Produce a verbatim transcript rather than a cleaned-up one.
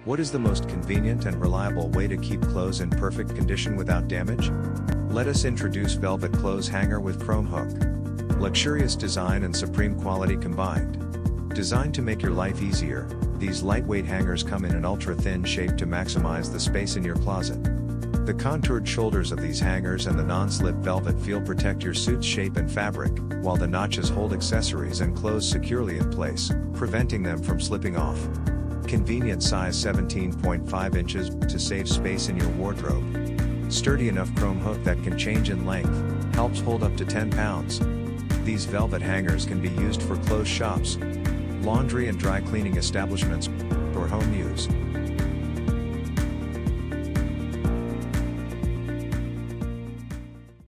What is the most convenient and reliable way to keep clothes in perfect condition without damage? Let us introduce Velvet Clothes Hanger with Chrome Hook. Luxurious design and supreme quality combined. Designed to make your life easier, these lightweight hangers come in an ultra-thin shape to maximize the space in your closet. The contoured shoulders of these hangers and the non-slip velvet feel protect your suit's shape and fabric, while the notches hold accessories and clothes securely in place, preventing them from slipping off. Convenient size seventeen point five inches to save space in your wardrobe. Sturdy enough chrome hook that can change in length, helps hold up to ten pounds. These velvet hangers can be used for clothes shops, laundry and dry cleaning establishments, or home use.